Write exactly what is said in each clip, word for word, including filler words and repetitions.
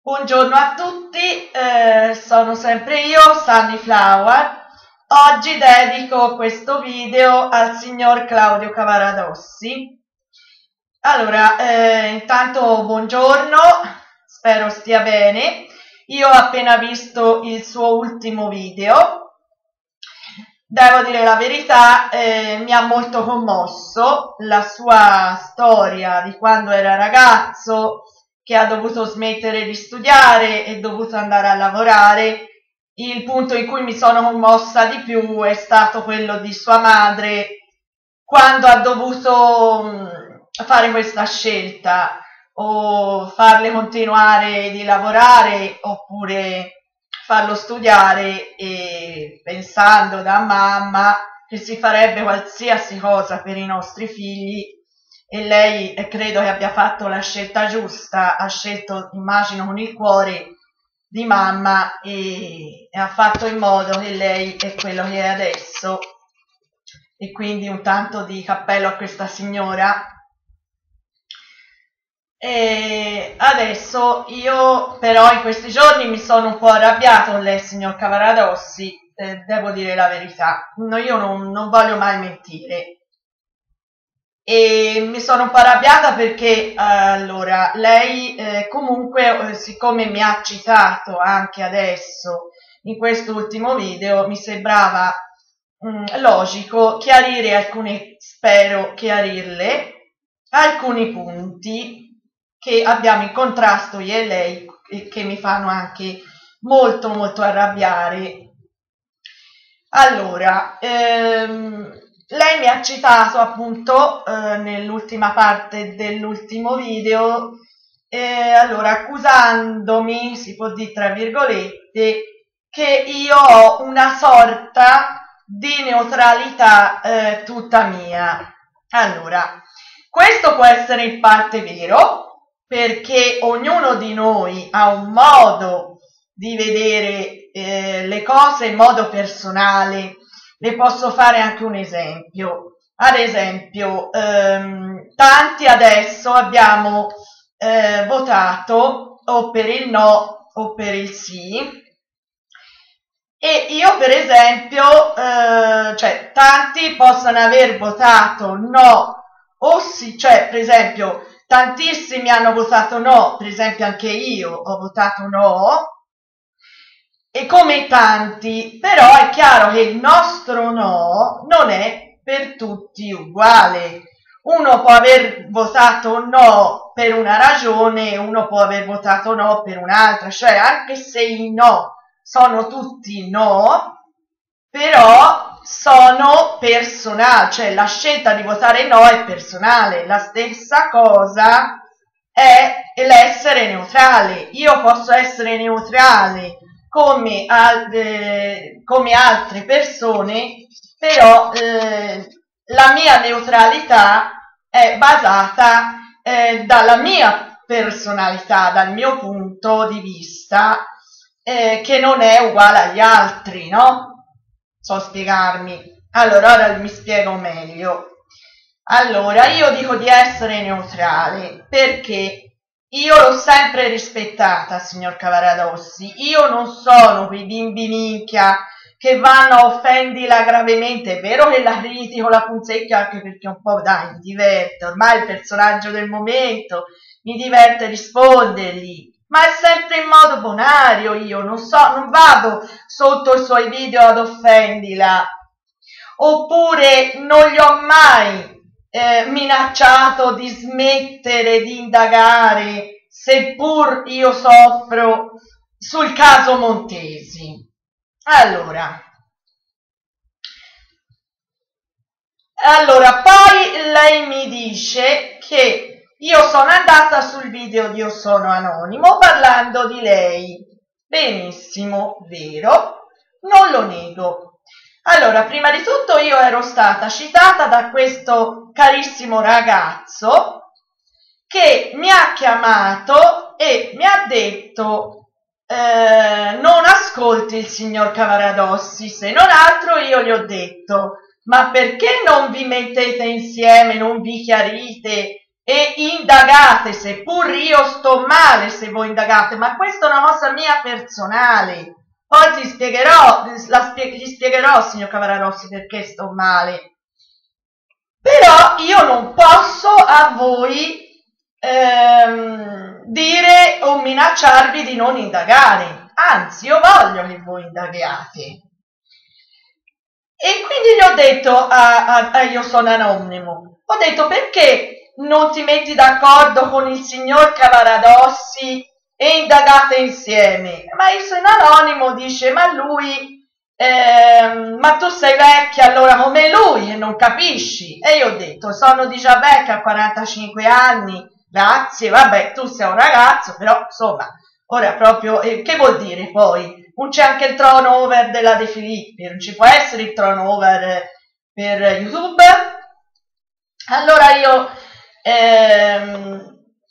Buongiorno a tutti, eh, sono sempre io, Sunnyflower. Oggi dedico questo video al signor Claudio Cavaradossi. Allora, eh, intanto buongiorno, spero stia bene. Io ho appena visto il suo ultimo video. Devo dire la verità, eh, mi ha molto commosso la sua storia di quando era ragazzo, che ha dovuto smettere di studiare e dovuto andare a lavorare. Il punto in cui mi sono commossa di più è stato quello di sua madre quando ha dovuto fare questa scelta, o farle continuare di lavorare oppure farlo studiare, e pensando da mamma che si farebbe qualsiasi cosa per i nostri figli. E lei eh, credo che abbia fatto la scelta giusta, ha scelto, immagino, con il cuore di mamma, e, e ha fatto in modo che lei è quello che è adesso. E quindi un tanto di cappello a questa signora. E adesso io però in questi giorni mi sono un po' arrabbiato con lei, signor Cavaradossi, eh, devo dire la verità. No, io non, non voglio mai mentire. E mi sono un po' arrabbiata perché, allora, lei eh, comunque, siccome mi ha citato anche adesso in questo ultimo video, mi sembrava mh, logico chiarire alcune, spero chiarirle, alcuni punti che abbiamo in contrasto io e lei, e che mi fanno anche molto molto arrabbiare. Allora, ehm, lei mi ha citato appunto eh, nell'ultima parte dell'ultimo video, eh, allora accusandomi, si può dire tra virgolette, che io ho una sorta di neutralità eh, tutta mia. Allora, questo può essere in parte vero, perché ognuno di noi ha un modo di vedere eh, le cose in modo personale. Ne posso fare anche un esempio. Ad esempio, ehm, tanti adesso abbiamo eh, votato o per il no o per il sì, e io per esempio, eh, cioè tanti possono aver votato no o sì, cioè per esempio tantissimi hanno votato no, per esempio anche io ho votato no, e come tanti, però è chiaro che il nostro no non è per tutti uguale. Uno può aver votato no per una ragione, uno può aver votato no per un'altra, cioè anche se i no sono tutti no, però sono personali, cioè la scelta di votare no è personale. La stessa cosa è l'essere neutrale. Io posso essere neutrale come, al, eh, come altre persone, però eh, la mia neutralità è basata eh, dalla mia personalità, dal mio punto di vista, eh, che non è uguale agli altri, no? So spiegarmi. Allora, ora mi spiego meglio. Allora, io dico di essere neutrale perché io l'ho sempre rispettata, signor Cavaradossi. Io non sono quei bimbi minchia che vanno a offendila gravemente. È vero che la critico, la punzecchio, anche perché un po', dai, mi diverte. Ormai è il personaggio del momento, mi diverte rispondergli. Ma è sempre in modo bonario, io non so, non vado sotto i suoi video ad offendila. Oppure non gli ho mai Eh, minacciato di smettere di indagare, seppur io soffro, sul caso Montesi. Allora, allora poi lei mi dice che io sono andata sul video di Io Sono Anonimo parlando di lei. Benissimo, vero, non lo nego. Allora, prima di tutto io ero stata citata da questo carissimo ragazzo che mi ha chiamato e mi ha detto eh, non ascolti il signor Cavaradossi, se non altro io gli ho detto ma perché non vi mettete insieme, non vi chiarite e indagate, seppur io sto male se voi indagate, ma questa è una cosa mia personale. Poi ti spiegherò, la spie- gli spiegherò, signor Cavararossi, perché sto male. Però io non posso a voi ehm, dire o minacciarvi di non indagare. Anzi, io voglio che voi indaghiate. E quindi gli ho detto a, a, a Io Sono Anonimo, ho detto: perché non ti metti d'accordo con il signor Cavaradossi e indagate insieme? Ma Io Sono Anonimo dice: ma lui... Eh, ma tu sei vecchia allora come lui e non capisci. E io ho detto: sono già vecchia, a quarantacinque anni, grazie, vabbè, tu sei un ragazzo, però insomma, ora proprio, eh, che vuol dire poi? Non c'è anche il turnover della De Filippi, non ci può essere il turnover per YouTube. Allora io ehm,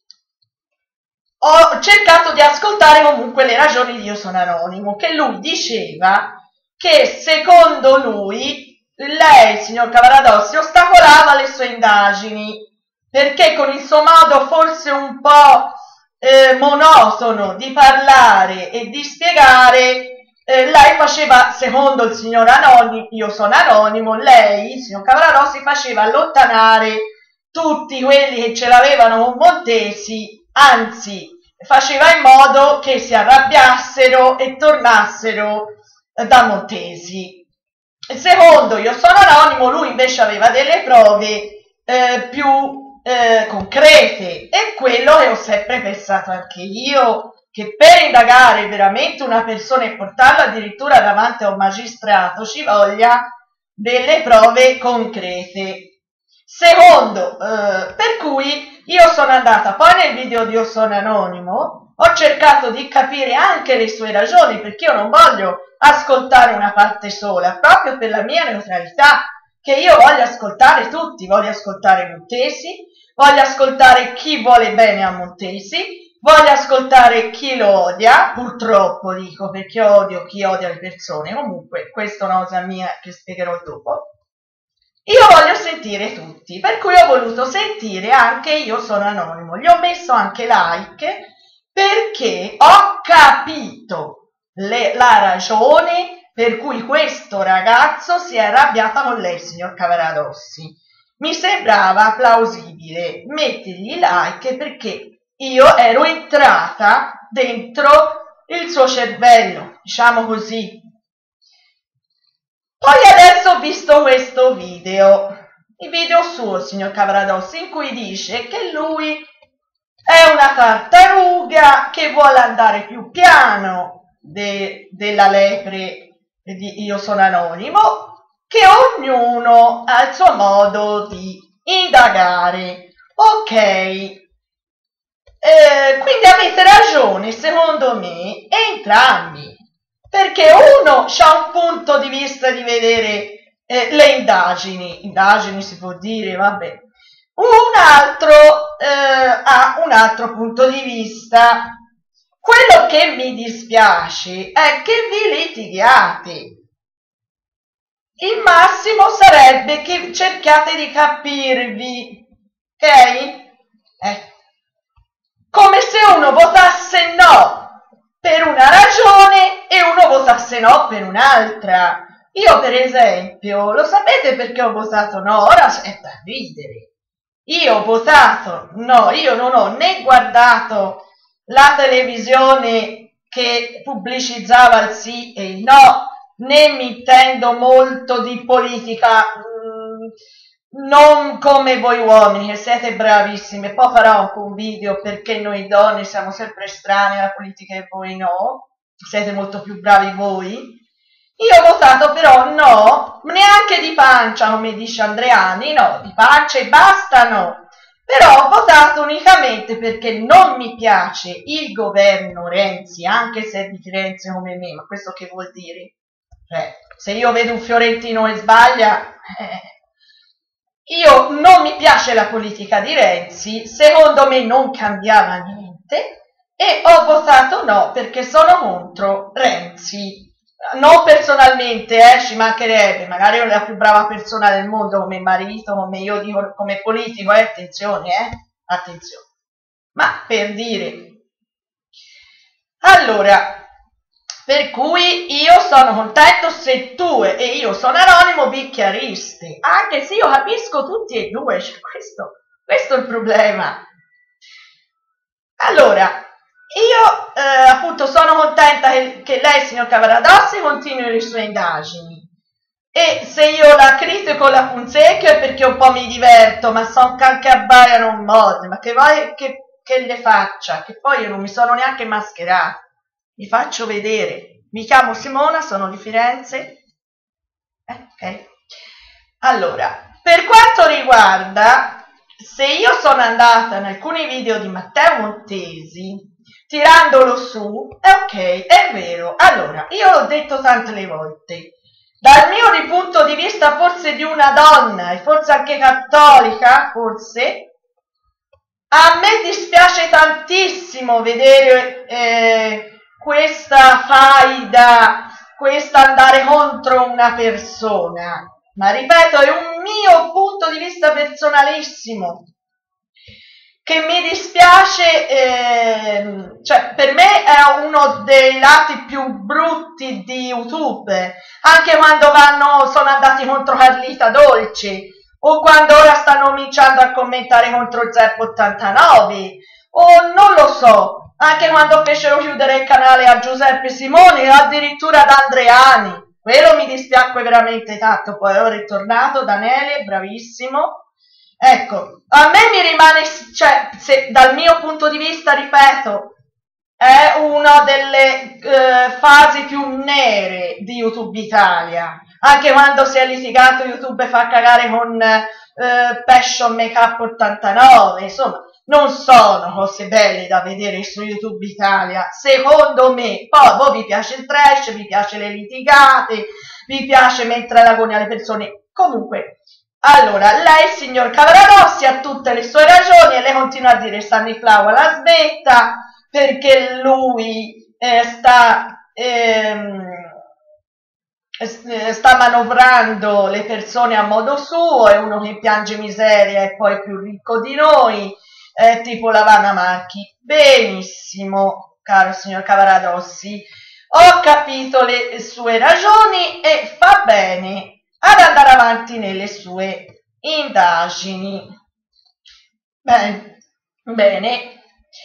ho cercato di ascoltare comunque le ragioni di Io Sono Anonimo, che lui diceva che secondo lui lei, signor Cavaradossi, ostacolava le sue indagini perché con il suo modo forse un po' eh, monotono di parlare e di spiegare, eh, lei faceva, secondo il signor Anonimo, Io Sono Anonimo, lei, signor Cavaradossi, faceva allontanare tutti quelli che ce l'avevano con Montesi, anzi faceva in modo che si arrabbiassero e tornassero da Montesi. Secondo Io Sono Anonimo, lui invece aveva delle prove eh, più eh, concrete, e quello che ho sempre pensato anche io, che per indagare veramente una persona e portarla addirittura davanti a un magistrato ci voglia delle prove concrete. Secondo, eh, per cui io sono andata poi nel video di Io Sono Anonimo, ho cercato di capire anche le sue ragioni, perché io non voglio ascoltare una parte sola, proprio per la mia neutralità, che io voglio ascoltare tutti, voglio ascoltare Montesi, voglio ascoltare chi vuole bene a Montesi, voglio ascoltare chi lo odia, purtroppo dico, perché odio chi odia le persone, comunque questa è una cosa mia che spiegherò dopo. Io voglio sentire tutti, per cui ho voluto sentire anche Io Sono Anonimo, gli ho messo anche like perché ho capito le, la ragione per cui questo ragazzo si è arrabbiato con lei, signor Cavaradossi. Mi sembrava plausibile, mettigli like perché io ero entrata dentro il suo cervello, diciamo così. Poi adesso ho visto questo video, il video suo, signor Cavaradossi, in cui dice che lui è una tartaruga che vuole andare più piano de, della lepre di Io Sono Anonimo, che ognuno ha il suo modo di indagare. Ok, eh, quindi avete ragione, secondo me, entrambi. Perché uno ha un punto di vista di vedere eh, le indagini, indagini si può dire, vabbè, un altro eh, ha un altro punto di vista. Quello che mi dispiace è che vi litighiate. Il massimo sarebbe che cerchiate di capirvi, ok? Eh. Come se uno votasse no per una ragione e uno votasse no per un'altra. Io per esempio, lo sapete perché ho votato no? Ora è da ridere. Io ho votato no, io non ho né guardato la televisione che pubblicizzava il sì e il no, né mi intendo molto di politica, mh, non come voi uomini, che siete bravissimi. Poi farò anche un video perché noi donne siamo sempre strane alla politica e voi no, siete molto più bravi voi. Io ho votato però no, neanche di pancia come dice Andreani, no, di pancia e basta no. Però ho votato unicamente perché non mi piace il governo Renzi, anche se è di Firenze come me, ma questo che vuol dire? Cioè, se io vedo un fiorentino e sbaglia, eh, io non mi piace la politica di Renzi, secondo me non cambiava niente, e ho votato no perché sono contro Renzi. Non personalmente, eh, ci mancherebbe, magari io la più brava persona del mondo come marito, come io dico, come politico, eh, attenzione, eh. attenzione. Ma per dire, allora, per cui io sono contento se tu e io sono anonimo vi chiariste, anche se io capisco tutti e due, cioè questo, questo è il problema. Allora, io eh, appunto sono contenta che, che lei, signor Cavaradossi, continui le sue indagini. E se io la critico, la punzecchio è perché un po' mi diverto, ma son can che abbaiano un modo, ma che vuoi che, che le faccia? Che poi io non mi sono neanche mascherata, vi faccio vedere. Mi chiamo Simona, sono di Firenze. Eh, ok. Allora, per quanto riguarda, se io sono andata in alcuni video di Matteo Montesi, tirandolo su, è ok, è vero. Allora, io l'ho detto tante le volte, dal mio punto di vista forse di una donna, e forse anche cattolica, forse, a me dispiace tantissimo vedere eh, questa faida, questa andare contro una persona. Ma ripeto, è un mio punto di vista personalissimo, che mi dispiace, eh, cioè per me è uno dei lati più brutti di YouTube, anche quando vanno, sono andati contro Carlita Dolce, o quando ora stanno cominciando a commentare contro Zeppo ottantanove, o non lo so, anche quando fecero chiudere il canale a Giuseppe Simoni, o addirittura ad Andreani. Quello mi dispiacque veramente tanto, poi ora è tornato Daniele, bravissimo. Ecco, a me mi rimane, cioè, se, dal mio punto di vista, ripeto, è una delle eh, fasi più nere di YouTube Italia. Anche quando si è litigato YouTube fa cagare con eh, Passion Makeup ottantanove, insomma, non sono cose belle da vedere su YouTube Italia, secondo me. Poi voi vi piace il trash, vi piace le litigate, vi piace mettere all'agonia le persone. Comunque, allora, lei, signor Cavaradossi, ha tutte le sue ragioni e lei continua a dire Stanislao la smetta perché lui eh, sta, ehm, sta manovrando le persone a modo suo, è uno che piange miseria e poi è più ricco di noi, eh, tipo la Vanna Marchi. Benissimo, caro signor Cavaradossi, ho capito le sue ragioni e fa bene ad andare avanti nelle sue indagini. Bene, bene.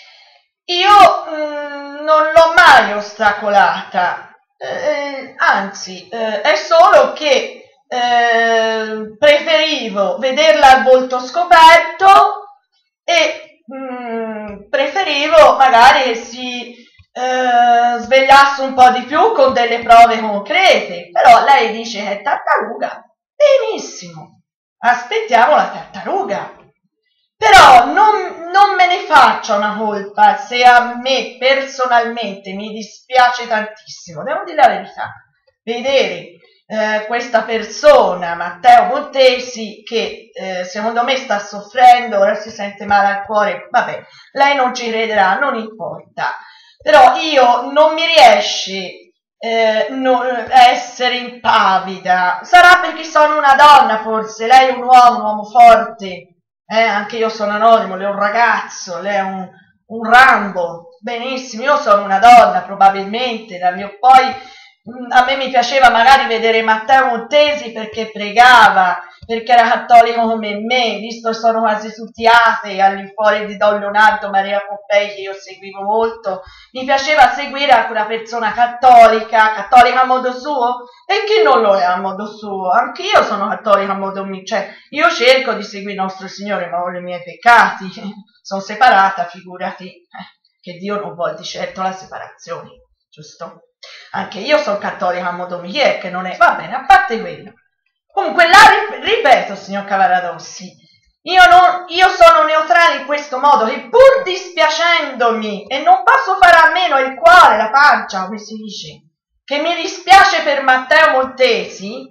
Io mh, non l'ho mai ostacolata, eh, anzi, eh, è solo che eh, preferivo vederla al volto scoperto e mh, preferivo magari che si eh, svegliasse un po' di più con delle prove concrete. Però lei dice che è tartaruga, benissimo, aspettiamo la tartaruga. Però non, non me ne faccia una colpa se a me personalmente mi dispiace tantissimo, devo dire la verità, vedere eh, questa persona, Matteo Montesi, che eh, secondo me sta soffrendo, ora si sente male al cuore, vabbè, lei non ci crederà, non importa, però io non mi riesce eh, no, essere impavida, sarà perché sono una donna forse, lei è un uomo, un uomo forte. Eh, anche io sono anonimo, lei è un ragazzo, lei è un, un Rambo, benissimo, io sono una donna probabilmente, da mio, poi mh, a me mi piaceva magari vedere Matteo Montesi perché pregava, perché era cattolico come me, visto che sono quasi tutti atei, all'infuori di Don Leonardo Maria Pompei che io seguivo molto, mi piaceva seguire anche una persona cattolica, cattolica a modo suo, e chi non lo è a modo suo? Anche io sono cattolica a modo mio, cioè io cerco di seguire il nostro Signore, ma ho i miei peccati, sono separata, figurati, eh, che Dio non vuole di certo la separazione, giusto? Anche io sono cattolica a modo mio, che non è, va bene, a parte quello. Comunque, la ripeto, signor Cavaradossi, io, non, io sono neutrale in questo modo, che pur dispiacendomi, e non posso fare a meno il cuore, la pancia, come si dice, che mi dispiace per Matteo Montesi,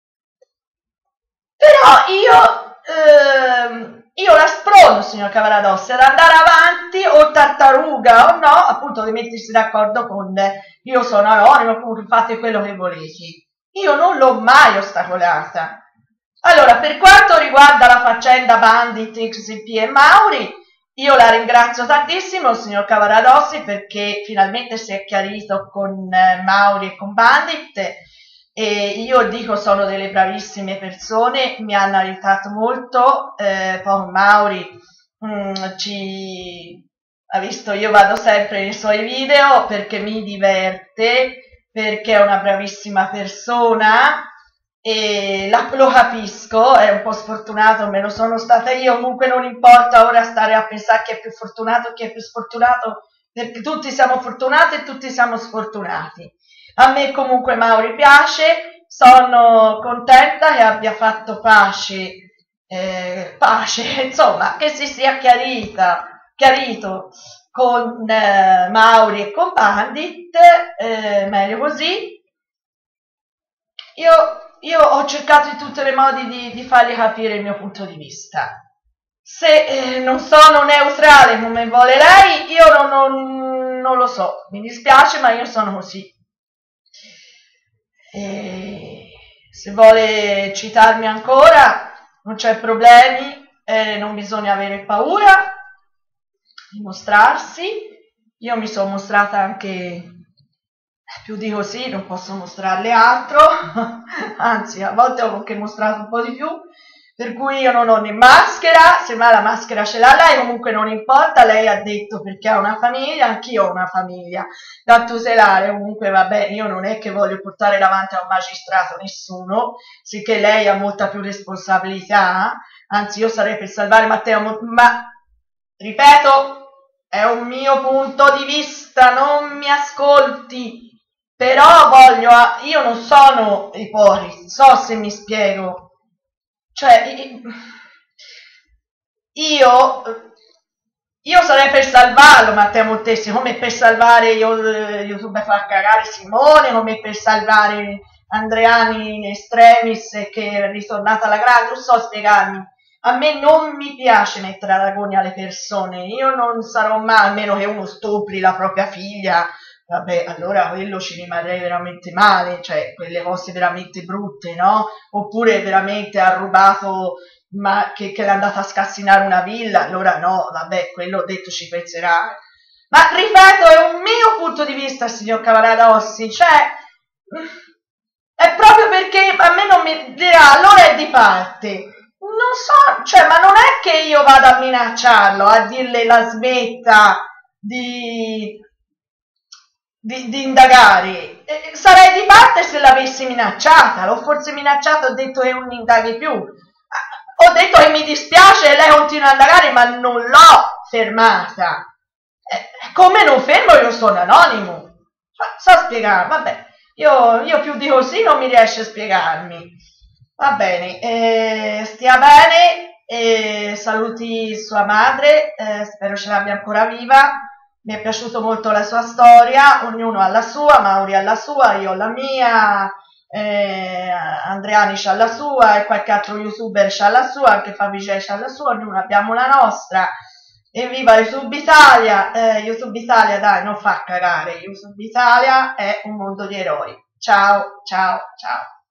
però io, ehm, io la sprono, signor Cavaradossi, ad andare avanti, o tartaruga o no, appunto di mettersi d'accordo con io sono anonimo, comunque fate quello che volete. Io non l'ho mai ostacolata. Allora, per quanto riguarda la faccenda Bandit, X P e Mauri, io la ringrazio tantissimo, signor Cavaradossi, perché finalmente si è chiarito con eh, Mauri e con Bandit, e io dico sono delle bravissime persone, mi hanno aiutato molto, eh, poi Mauri mm, ci ha visto, io vado sempre nei suoi video perché mi diverte, perché è una bravissima persona e la, lo capisco, è un po' sfortunato, me lo sono stata io, comunque non importa ora stare a pensare chi è più fortunato e chi è più sfortunato, perché tutti siamo fortunati e tutti siamo sfortunati. A me comunque Mauri piace, sono contenta che abbia fatto pace, eh, pace, insomma, che si sia chiarita, chiarito con eh, Mauri e con Bandit, eh, meglio così. Io, io ho cercato in tutti i modi di, di fargli capire il mio punto di vista. Se eh, non sono neutrale come vuole lei, io non, non, non lo so, mi dispiace, ma io sono così. E se vuole citarmi ancora, non c'è problemi, eh, non bisogna avere paura di mostrarsi. Io mi sono mostrata anche più di così, non posso mostrarle altro, anzi a volte ho anche mostrato un po' di più, per cui io non ho né maschera, semmai la maschera ce l'ha lei, comunque non importa, lei ha detto perché ha una famiglia, anch'io ho una famiglia da tutelare, comunque va bene, io non è che voglio portare davanti a un magistrato nessuno, sicché lei ha molta più responsabilità, anzi io sarei per salvare Matteo, ma ripeto, è un mio punto di vista, non mi ascolti. Però voglio, io non sono ipocrita, so se mi spiego, cioè io, io sarei per salvarlo Matteo Montesi, come per salvare io, YouTube e far cagare Simone, come per salvare Andreani in extremis che è ritornata alla grande, non so spiegarmi. A me non mi piace mettere ad agonia alle persone, io non sarò mai, a meno che uno stupri la propria figlia, vabbè, allora quello ci rimarrei veramente male, cioè quelle cose veramente brutte, no? Oppure veramente ha rubato, ma che, che è andata a scassinare una villa, allora no, vabbè, quello ho detto ci penserà. Ma ripeto, è un mio punto di vista, signor Cavaradossi, cioè, è proprio perché a me non mi dirà, allora è di parte. Non so, cioè, ma non è che io vado a minacciarlo, a dirle la smetta di Di, di indagare, eh, sarei di parte se l'avessi minacciata, l'ho forse minacciata, ho detto che non indaghi più, ho detto che mi dispiace e lei continua a indagare, ma non l'ho fermata, eh, come non fermo io sono anonimo, so, so spiegare, vabbè, io, io più di così non mi riesce a spiegarmi, va bene, eh, stia bene, eh, saluti sua madre, eh, spero ce l'abbia ancora viva. Mi è piaciuta molto la sua storia, ognuno ha la sua, Mauri ha la sua, io ho la mia, eh, Andreani ha la sua e qualche altro youtuber ha la sua, anche Fabrizio ha la sua, ognuno abbiamo la nostra. Evviva YouTube Italia, eh, YouTube Italia dai, non fa cagare, YouTube Italia è un mondo di eroi. Ciao, ciao, ciao.